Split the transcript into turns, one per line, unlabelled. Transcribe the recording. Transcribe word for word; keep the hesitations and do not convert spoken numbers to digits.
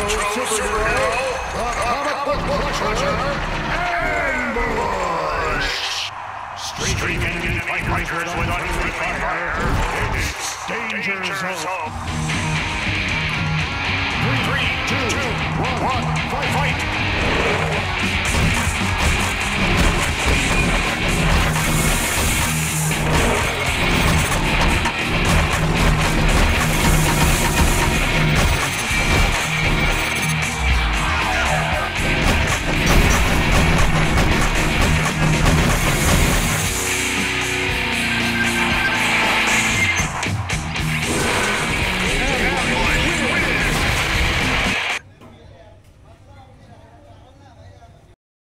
superhero, the comic book crusher, Ambush! Streaking in fighters with unfree fire, it's Danger Zone. Three, two, one, fight!